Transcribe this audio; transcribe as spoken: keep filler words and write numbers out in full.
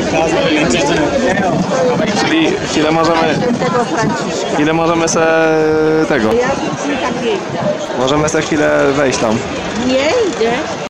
Czyli ile możemy, ile możemy se tego, możemy se chwilę wejść tam. Nie idę.